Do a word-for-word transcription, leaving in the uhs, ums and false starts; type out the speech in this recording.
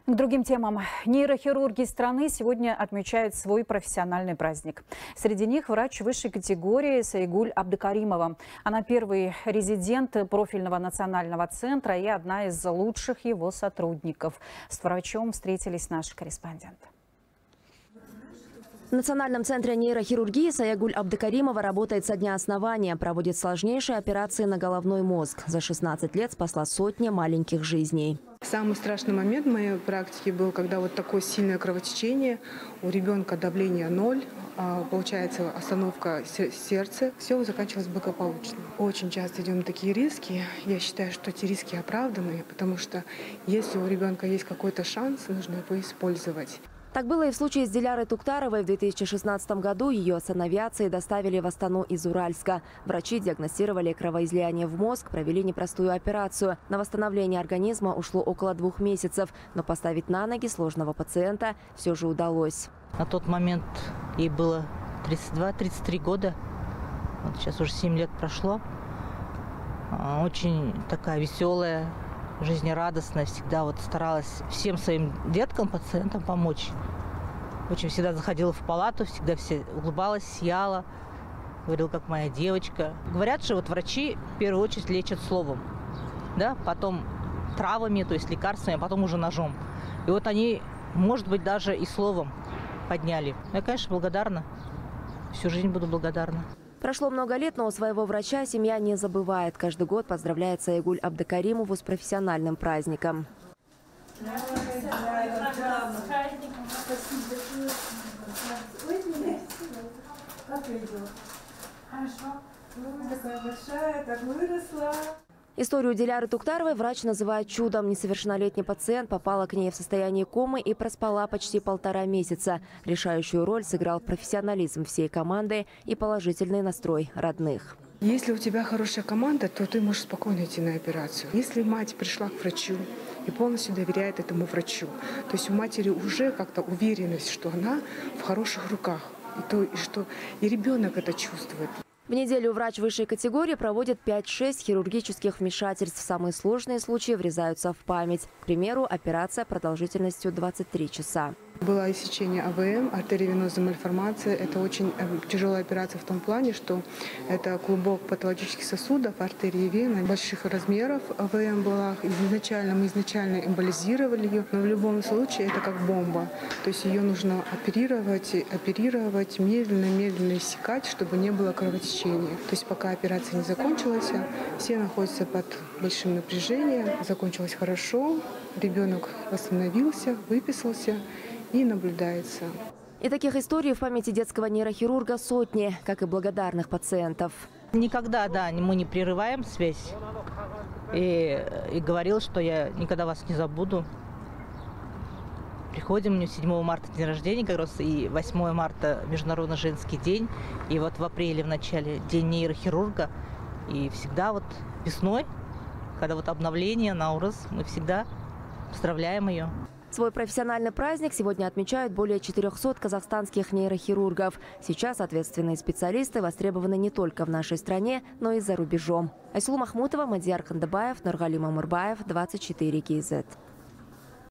К другим темам. Нейрохирурги страны сегодня отмечают свой профессиональный праздник. Среди них врач высшей категории Сайгуль Абдыкаримова. Она первый резидент профильного национального центра и одна из лучших его сотрудников. С врачом встретились наши корреспонденты. В Национальном центре нейрохирургии Сайгуль Абдыкаримова работает со дня основания, проводит сложнейшие операции на головной мозг. За шестнадцать лет спасла сотни маленьких жизней. Самый страшный момент в моей практике был, когда вот такое сильное кровотечение, у ребенка давление ноль, получается остановка сердца, все заканчивалось благополучно. Очень часто идем такие риски. Я считаю, что эти риски оправданы, потому что если у ребенка есть какой-то шанс, нужно его использовать. Так было и в случае с Дилярой Туктаровой. В две тысячи шестнадцатом году ее санавиацией доставили в Астану из Уральска. Врачи диагностировали кровоизлияние в мозг, провели непростую операцию. На восстановление организма ушло около двух месяцев. Но поставить на ноги сложного пациента все же удалось. На тот момент ей было тридцать два — тридцать три года. Вот сейчас уже семь лет прошло. Очень такая веселая, жизнерадостная, всегда вот старалась всем своим деткам, пациентам помочь. Очень всегда заходила в палату, всегда все улыбалась, сияла, говорила, как моя девочка. Говорят, что вот врачи в первую очередь лечат словом, да, потом травами, то есть лекарствами, а потом уже ножом. И вот они, может быть, даже и словом подняли. Я, конечно, благодарна. Всю жизнь буду благодарна. Прошло много лет, но у своего врача семья не забывает. Каждый год поздравляет Сайгуль Абдыкаримову с профессиональным праздником. Историю Диляры Туктаровой врач называет чудом. Несовершеннолетний пациент попала к ней в состоянии комы и проспала почти полтора месяца. Решающую роль сыграл профессионализм всей команды и положительный настрой родных. Если у тебя хорошая команда, то ты можешь спокойно идти на операцию. Если мать пришла к врачу и полностью доверяет этому врачу, то есть у матери уже как-то уверенность, что она в хороших руках, и, то, и, что, и ребенок это чувствует. В неделю врач высшей категории проводит пять-шесть хирургических вмешательств. Самые сложные случаи врезаются в память. К примеру, операция продолжительностью двадцать три часа. Было иссечение АВМ, артериовенозная мальформация. Это очень тяжелая операция в том плане, что это клубок патологических сосудов, артерии и вены больших размеров. АВМ была изначально, мы изначально эмболизировали ее, но в любом случае это как бомба. То есть ее нужно оперировать, оперировать, медленно-медленно иссекать, чтобы не было кровотечения. То есть пока операция не закончилась, все находятся под большим напряжением. Закончилось хорошо, ребенок восстановился, выписался и наблюдается. И таких историй в памяти детского нейрохирурга сотни, как и благодарных пациентов. Никогда, да, мы не прерываем связь. И, и говорил, что я никогда вас не забуду. Приходим, у меня седьмого марта день рождения, как раз, и восьмого марта Международный женский день. И вот в апреле в начале день нейрохирурга. И всегда вот весной, когда вот обновление, Наурыз, мы всегда поздравляем ее. Свой профессиональный праздник сегодня отмечают более четырёхсот казахстанских нейрохирургов. Сейчас ответственные специалисты востребованы не только в нашей стране, но и за рубежом. Айсулу Махмутова, Мадияр Кандыбаев, Нургали Мамурбаев, двадцать четыре кей зет.